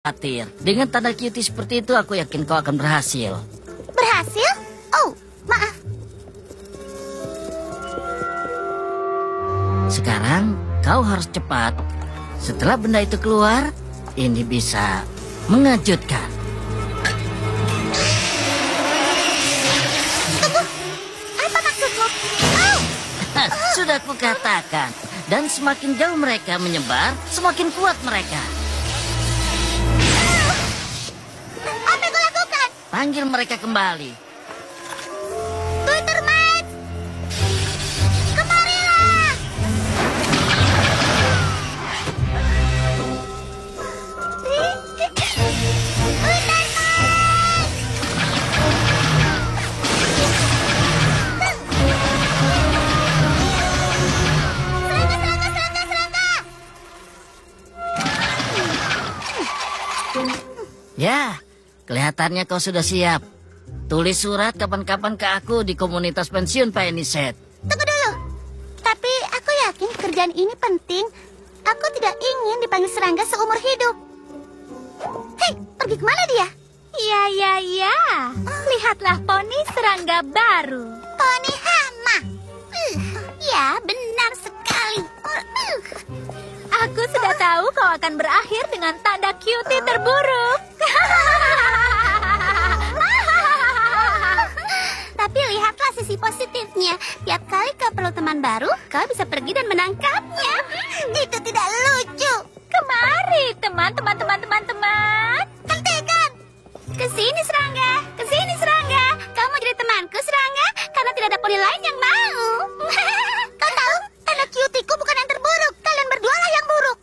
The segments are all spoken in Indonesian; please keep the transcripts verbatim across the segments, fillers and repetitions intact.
khawatir. Dengan tanda cutie seperti itu, aku yakin kau akan berhasil. Berhasil? Oh, maaf. Sekarang, kau harus cepat. Setelah benda itu keluar, ini bisa mengejutkan. Tunggu, apa maksudmu? Oh! Sudah kukatakan. Dan semakin jauh mereka menyebar, semakin kuat mereka. Apa yang kau lakukan? Panggil mereka kembali. Twitter Mate! Kemarilah! Twitter Mate! Serangga, serangga, serangga, serangga! Ya, kelihatannya kau sudah siap. Tulis surat kapan-kapan ke aku di komunitas pensiun Pak Eniset. Tunggu dulu. Tapi aku yakin pekerjaan ini penting. Aku tidak ingin dipanggil serangga seumur hidup. Hei, pergi kemana dia? Ya, ya, ya. Lihatlah poni serangga baru. Poni Hama. Uh, ya, benar sekali. Uh, uh. Aku sudah tahu kau akan berakhir dengan tanda cutie terburuk. Tapi lihatlah sisi positifnya. Tiap kali kau perlu teman baru, kau bisa pergi dan menangkapnya. Itu tidak lucu. Kemari, teman-teman, teman-teman, teman. Hentikan. Kesini serangga, kesini serangga. Kamu jadi temanku serangga, karena tidak ada poni lain yang mau. Kau tahu, tanda cutiku bukan yang terburuk. Kalian berdua lah yang buruk.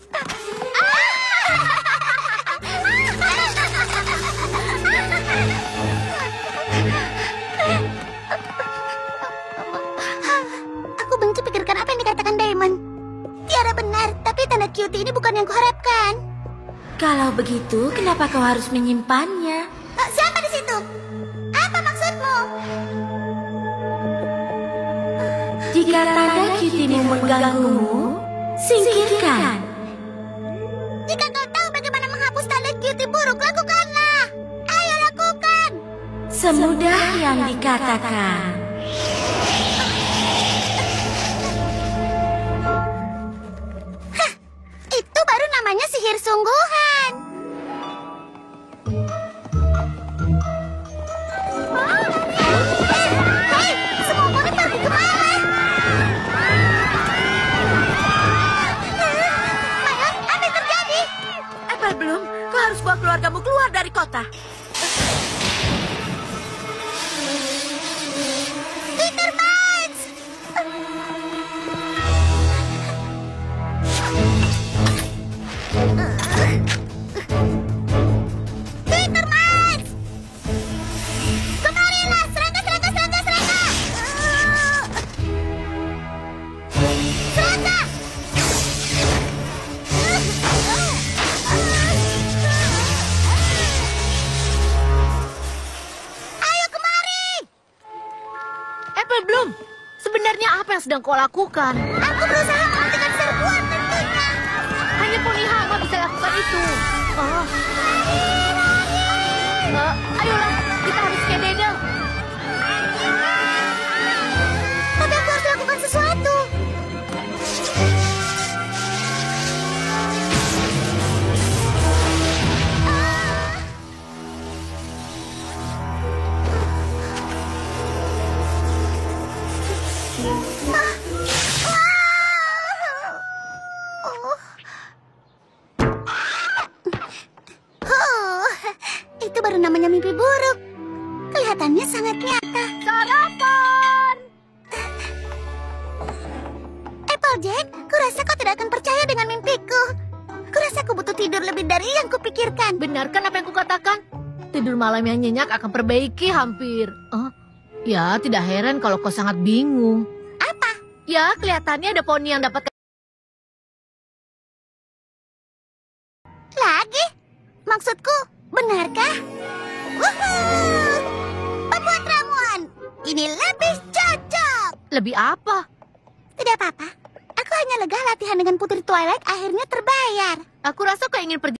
Aku benci pikirkan apa yang dikatakan Damon. Tiara benar, tapi tanda cutie ini bukan yang kuharapkan. Kalau begitu, kenapa kau harus menyimpannya? Eh, siapa di situ? Apa maksudmu? Jika tanda cutiemu mengganggumu, singkirkan. Jika kau tahu bagaimana menghapus tanda cutie buruk, lakukanlah. Ayo lakukan. Semudah yang dikatakan. Hah, itu baru namanya sihir sungguhan. Hei, semua poni pergi kemana? Mayor, apa yang terjadi? Apel belum, kau harus bawa keluargamu keluar dari kota. Twitter Bites! Twitter Bites! Kemarilah, serangga, serangga, serangga, serangga! Serangga! Ayo kemari! Apel belum, sebenarnya apa yang sedang kau lakukan? Aku berusaha menghentikan serbuan tentunya. Hanya poni Hama bisa lakukan itu. Oh. Eh, ayolah, kita harus ke Dedel. Tapi aku harus lakukan sesuatu. Oh, itu baru namanya mimpi buruk. Kelihatannya sangat nyata. Sarapan! Applejack, kurasa kau tidak akan percaya dengan mimpiku. Kurasa aku butuh tidur lebih dari yang kupikirkan. Benarkan apa yang kukatakan? Tidur malam yang nyenyak akan perbaiki hampir. Oh, ya, tidak heran kalau kau sangat bingung. Apa? Ya, kelihatannya ada poni yang dapat... Lagi? Maksudku, benarkah? Wuhuu! Pembuat ramuan, ini lebih cocok. Lebih apa? Tidak apa-apa. Aku hanya lega latihan dengan Putri Twilight akhirnya terbayar. Aku rasa kau ingin pergi